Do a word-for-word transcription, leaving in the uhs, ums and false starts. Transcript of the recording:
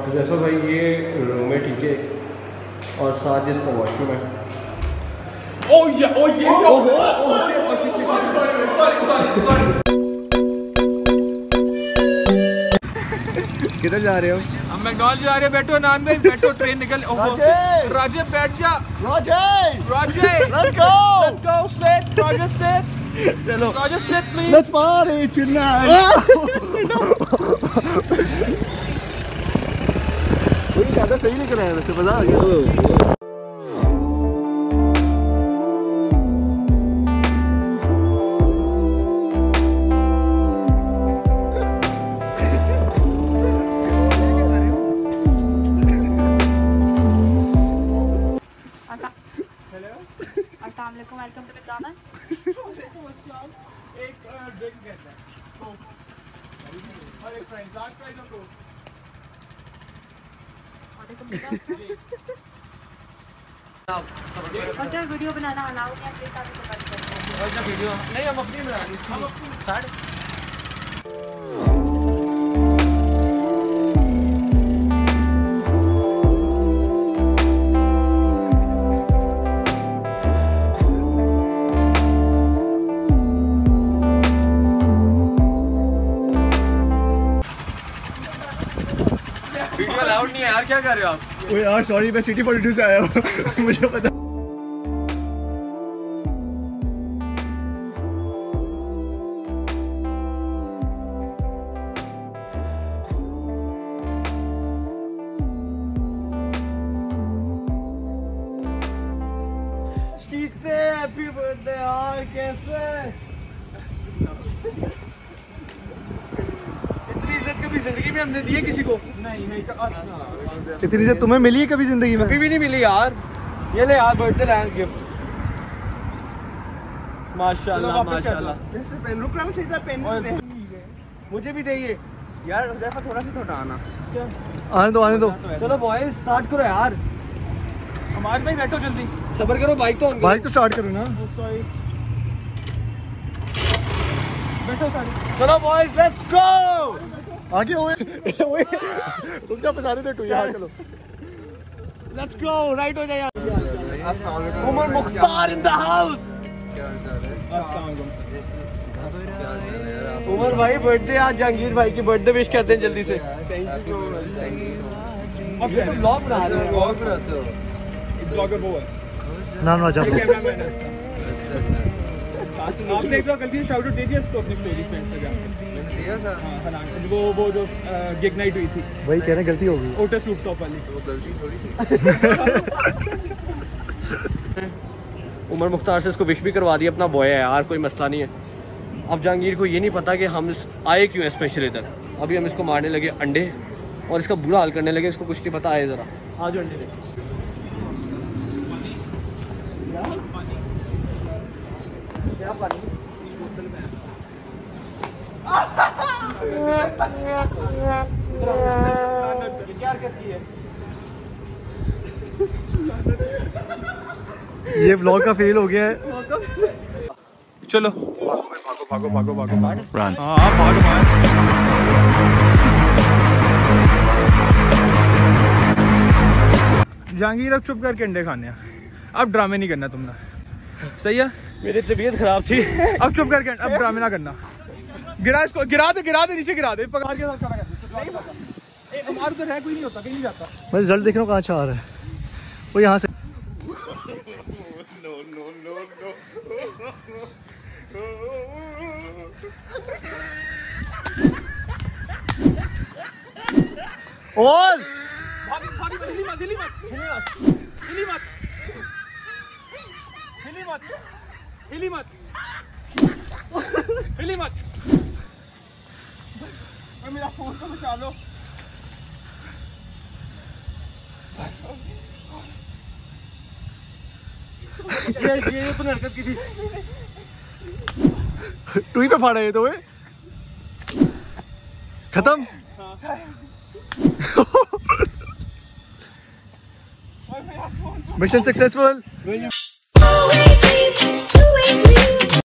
हुज़ैफा भाई ये रूम है, ठीक है, और साथ जिसका वॉशरूम है। ओह या ओह ये ओह सॉरी सॉरी सॉरी सॉरी। किधर जा रहे हो? हम मैकडॉनल्ड जा रहे हैं। बैठो नान भाई, बैठो, ट्रेन निकल। राजे बैठ जा। Raje Raje let's go let's go sit Raje sit चलो Raje sit please let's party tonight. कोई ज़्यादा सही नहीं कराया वैसे, मज़ा आ गया। Welcome to McDonald. एक ड्रिंक कहता है कोक और एक फ्राइज, लार्ज फ्राइज और कोक। अच्छा वीडियो बनाना अलाउ नहीं है, प्लीज आप इसको बंद कर दो। अच्छा वीडियो नहीं, हम अपनी बना रहे हैं, हम अपनी स्टार्ट। वीडियो अलाउड नहीं है यार, क्या कर रहे हो आप? ओए यार सॉरी, मैं सिटी पॉलिटिक्स से आया हूँ। मुझे पता। हैप्पी बर्थडे यार, कैसे? इतनी इज्जत कभी जिंदगी में हमने दी है किसी को? नहीं नहीं। इतनी इज्जत तुम्हें मिली है कभी जिंदगी में? कभी भी नहीं मिली यार। ये ले यार बर्थडे लैंड गिफ्ट। माशाल्लाह माशाल्लाह। जैसे पेन रुक रहा है, सीधा पेन दे मुझे भी दे। ये यार हुज़ैफा थोड़ा सा तो हटाना। क्या? आने दो आने दो। चलो बॉयज स्टार्ट करो यार। हमारे भाई बैठो जल्दी, सब्र करो। बाइक तो बाइक तो स्टार्ट करो ना। बैठो सारे। चलो बॉयज लेट्स गो। आगे हुए रुक जा, फंसा दे टू। यहाँ चलो लेट्स गो। राइट हो जाए यार। Umar Mukhtar in the house. Umar भाई बर्थडे आज, जहांगीर भाई की बर्थडे विश करते हैं जल्दी से। Thank you so much. अब तुम व्लॉग बना रहे हो? व्लॉग बनाते हो? ब्लॉगर वो है ना ना जा। कैमरामैन है इसका। आपने एक बार गलती से शाउट आउट दे दिया इसको अपनी स्टोरी पे, इंस्टाग्राम पे। मैंने दिया था। हां वो वो जो गिग नाइट हुई थी, वही कह रहे गलती हो गई। ओटस रूफटॉप वाली। वो गलती थोड़ी थी। उमर मुख्तार से इसको विश भी करवा दिया। अपना बॉय है यार, कोई मसला नहीं है। अब जहांगीर को ये नहीं पता कि हम आए क्यों हैं स्पेशल इधर। अभी हम इसको मारने लगे अंडे और इसका बुरा हाल करने लगे। इसको कुछ नहीं पता। आए ज़रा आ जाओ अंडे। क्या पानी? क्या करती है? ये ब्लॉग का फेल हो गया है। चलो भागो भागो भागो भागो भागो। हाँ भागो भागो। जहांगीर अब चुप करके अंडे खाने हैं। अब ड्रामे नहीं करना तुमने, सही है? मेरी तबीयत खराब थी। अब चुप करके, अब ड्रामे ना करना। गिरा इसको, गिरा दे गिरा दे नीचे गिरा दे। पकड़ के साथ खड़ा कर। हमारे उधर है कोई नहीं होता, कहीं नहीं जाता। मैं रिजल्ट देख रहा हूँ कहाँ से आ रहा है वो। यहाँ से नो नो नो नो। और हिली मत हिली मत हिली मत हिली मत हिली मत हिली मत। मेरा फोन तो बचा लो। ये ये तो हरकत की थी। टूई पे फाड़ा ये तो। खत्म। Mission successful.